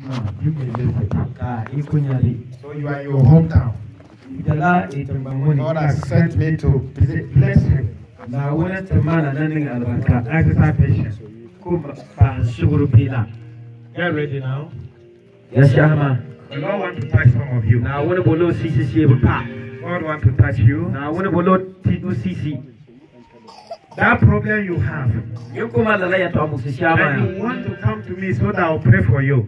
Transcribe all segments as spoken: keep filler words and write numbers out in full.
you may visit. So you are in your hometown. God has sent me to visit, bless you. Now, when it's a man and exercise patient. Get ready now. Yes, Shama. The Lord wants to touch some of you. Now, when below C C C, God wants to touch you. now when below T two C C, That problem you have, you come out the layer to Amusi and Shama. you want to come to me so that I'll pray for you.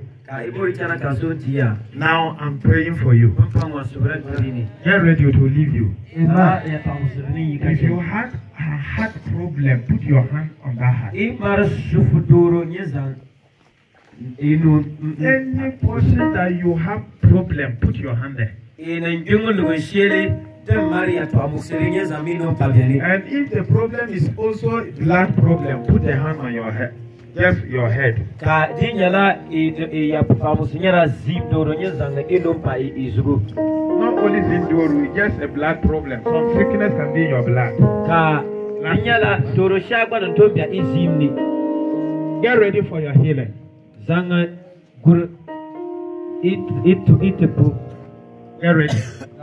Now I'm praying for you. Get ready to leave you. If you had a heart problem, put your hand on that heart. Any person that you have problem, put your hand there. And if the problem is also blood problem, put the hand on your head. Just your head. Not only Zindoro, just a blood problem. Some sickness can be in your blood. Get ready for your healing. Get ready.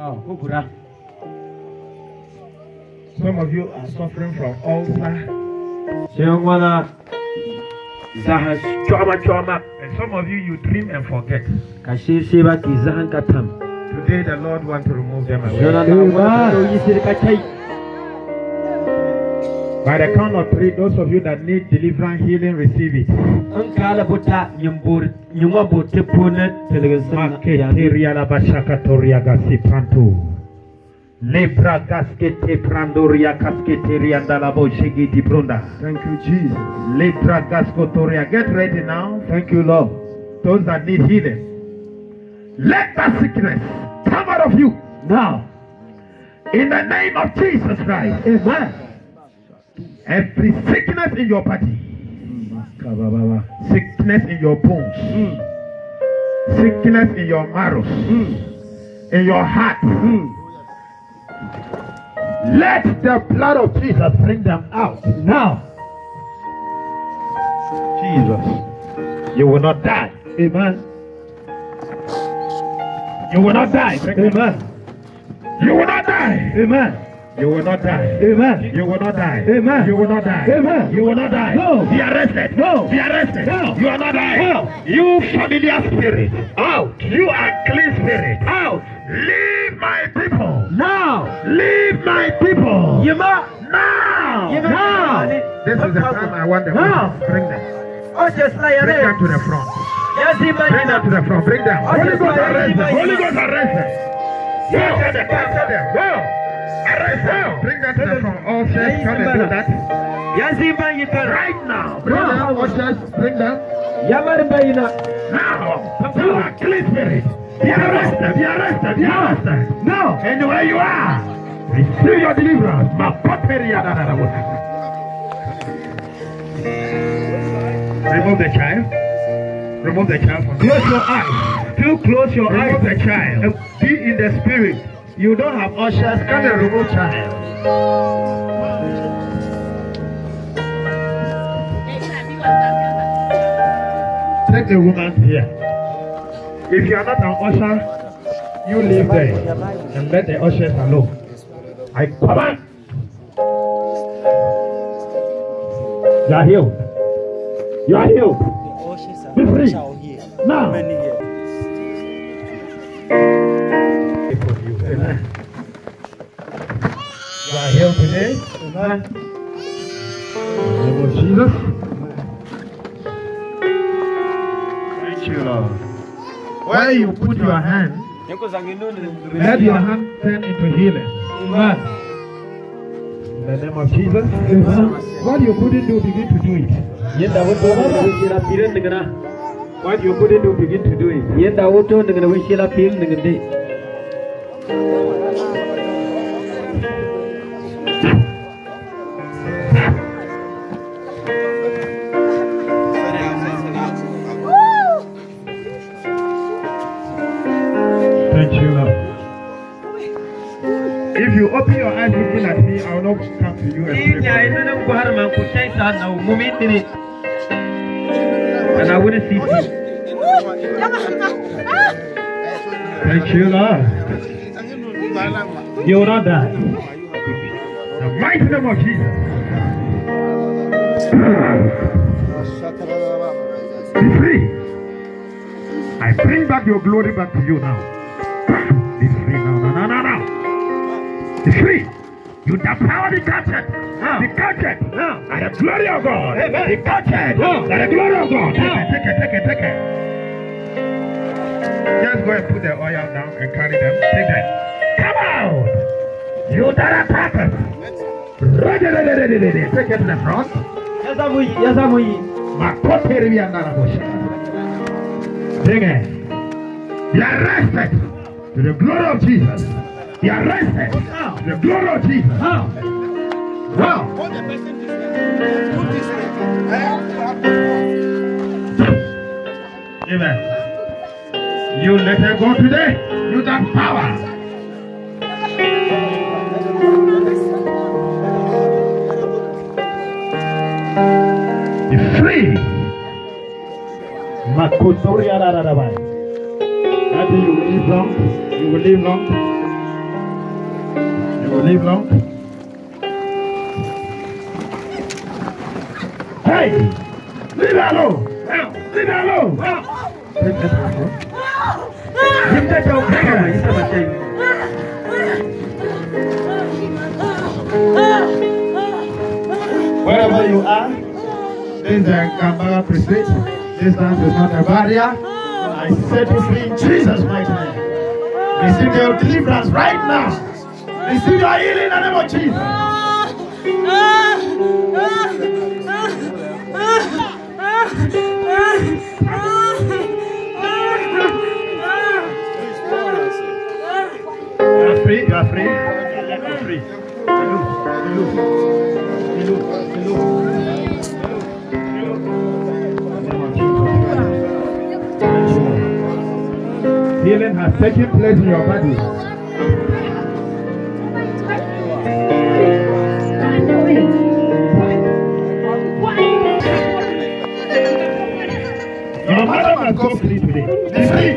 Some of you are suffering from ulcer. And some of you, you dream and forget. Today the Lord wants to remove them away. By the count of three, those of you that need deliverance, healing, receive it. Lebra gaskete prandoria kasketeria dalabo shigiti brunda. Thank you, Jesus. Lebra gaskotoria. Get ready now. Thank you, Lord. Those that need healing, let that sickness come out of you now. In the name of Jesus Christ. Amen. Every sickness in your body, sickness in your bones, mm. sickness in your marrow, mm. in your heart. Mm. Let the blood of Jesus bring them out now. Jesus, you will not die. Amen. You will not die. Amen. You will not die. Amen. You will not die. Amen. You will not die. Amen. You will not die. Amen. You will not die. No. Be arrested. No. Be arrested. No. You are not dying. No. You familiar spirit. Out. You unclean spirit. Out. Leave my people. Now. Leave my people. Yema. Now. Yema. Now. This is the time I want them Now. to bring them. Oh, just like Bring them to the front. Bring them to the front. Bring them. Holy Ghost arrest them. Holy Ghost arrest them. Capture them. Capture them. Go. Arrest them. Bring them to the front. All church, come and do that. Right now. Bring them. All church, bring them. Now. You are clean spirit. Be arrested. Be arrested. Be arrested. Now. Anywhere you are, receive your deliverance. Remove the child. Remove the child from Close your eyes. Still close your eyes. Remove the child. And be in the spirit. You don't have ushers. Come and remove child. Take the woman here. If you are not an usher, you leave there and let the ushers alone. I command. You are healed. You are healed. Be free. Now. Amen. You are healed today. Amen. In the name of Jesus. Thank you, Lord. Where you put your hand, let your hand turn into healing. Amen. In the name of Jesus. Amen. What you couldn't do, begin to do it. What you couldn't do, begin to do it. Thank you, Lord. If you open your eyes looking at me, I will not come to you and pray. And I wouldn't see you. Thank you, Lord. You will not die. The mighty name of Jesus. Be free. I bring back your glory back to you now. Be free now, no, no, no, no. Be free. You have power to catch it. Be catch it. By the glory of God. Be catch it. By the glory of God. Take it, take it, take it, take it. Just go and put the oil down and carry them. Take them. Come out. You that attack us. Take it to the front. Yes, I'm with you. Yes, I'm with you. Bring it. Be arrested to the glory of Jesus. Be arrested to the glory of Jesus. Wow. Amen. You let her go today. You got power. Be free. Makotoria Rarabai. That you will live long. You will live long. You will live long. Hey! Leave her alone! Leave her alone! Take that back, huh? Give that down. Take her. You said my shame. Wherever you are, this is the Kambara Precinct. Distance is not a barrier. I set you free in Jesus' mighty name. Receive your deliverance right now. Receive your healing in the name of Jesus. You are free. You are free. You are free. Healing has taken place in your body. Your mother must go free today. Be free.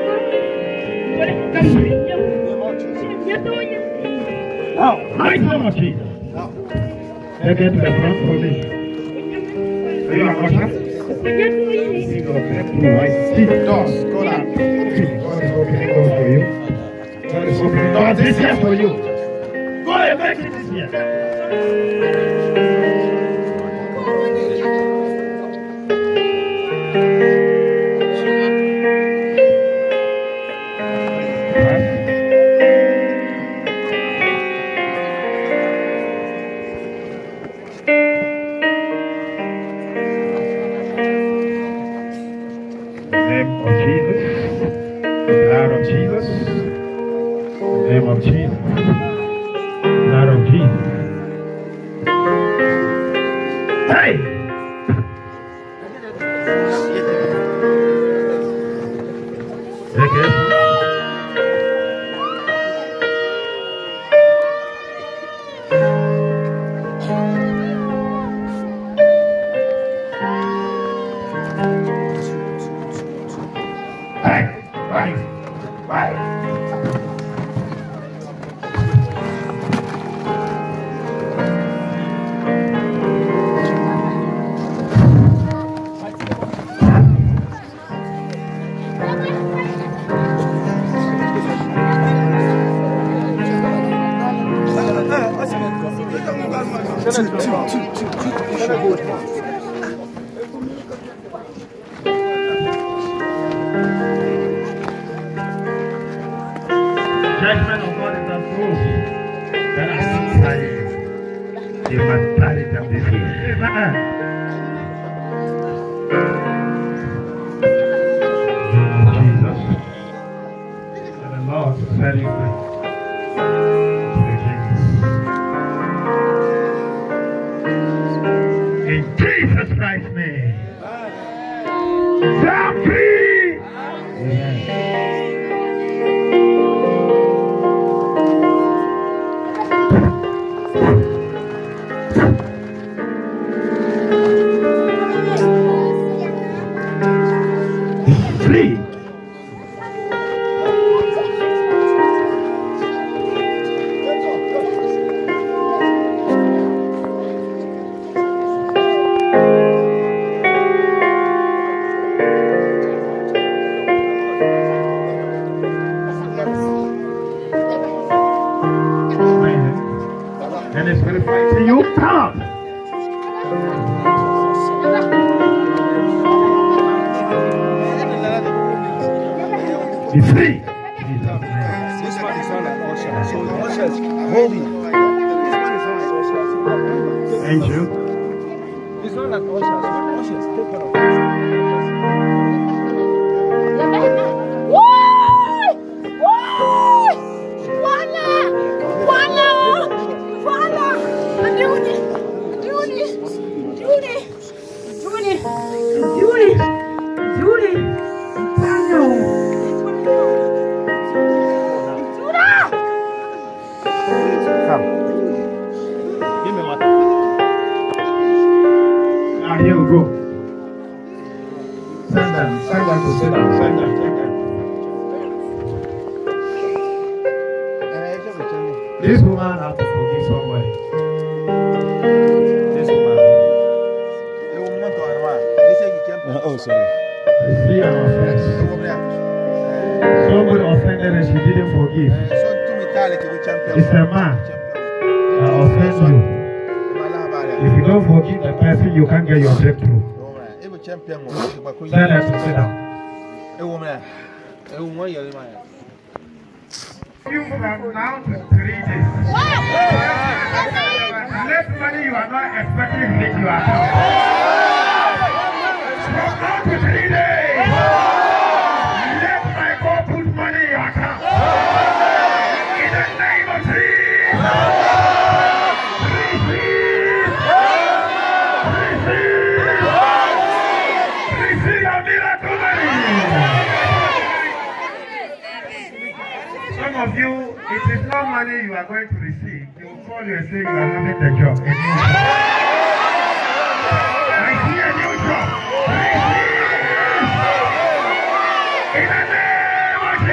Now, right now, Jesus. Take it to the front for me. Are you a usher? I see the doors. Go down. God is opening doors for you. God is opening doors this year for you. Go and make it this year. Name of Jesus, blood of Jesus. Hey! Take it. Hey! Right! Right! Judgment of God is on those that are silent. You must carry them this way. Amen. Jesus, and the Lord set you free. In Jesus Christ's name. Set free. Amen. Free. to you, come out. Be free. This one is on an usher. So the ushers hold him. Thank you. This one an usher. So the ushers take care of Here we go. Send them, send them to sit down, send them, send them. This woman has to forgive somebody. This woman. Oh, sorry. It's still an offense. Somebody offended and she didn't forgive. It's a man that offends you. If you don't forgive the person, you can't get your breakthrough. Tell her to sit down. You from now to three days. Less money you are not expecting hit your account. From now to three days. Let my God put money in your account. In the name of Jesus. Some of you, it is not money you are going to receive. They will call you and say you are having the job. A new job. I see a new job. In the name of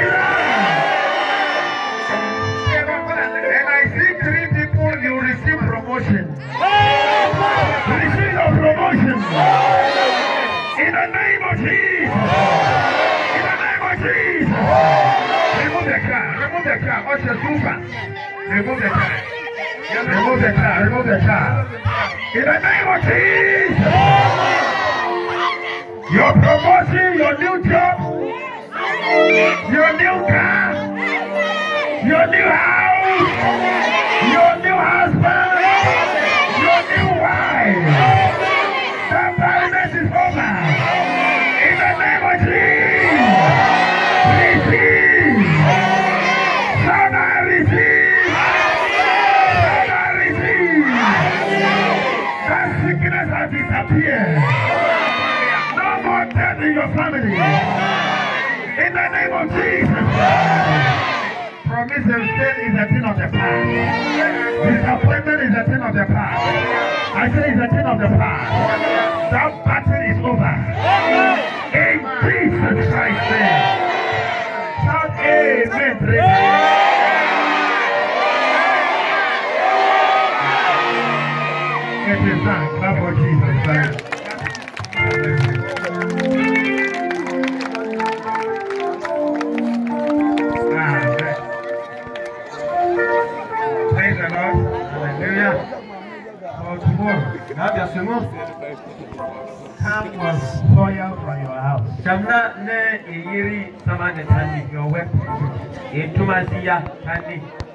Jesus. And I see three people, you receive promotion. Receive your promotion. In the name of Jesus. In the name of Jesus. Remove the car, remove the car, what's your super? Remove the car. Remove the car, remove the car. In the name of Jesus. Your promotion, your new job, your new car, your new house, your new husband, your new wife. The barrenness is over. In the name of Jesus. Receive. Son, I receive. Son, I receive. That sickness has disappeared. No more death in your family. In the name of Jesus. Promise and faith is a thing of the past. Disappointment is a thing of the past. I say it's a thing of the past. That battle is over. In Jesus Christ's name. Shout amen. It is done. Clap for Jesus Christ. Praise the Lord. Hallelujah. For tomorrow, have your sermon. Come was spoil from your house. Jamna ne yiri sama ne tani your work. Etumasiya tani.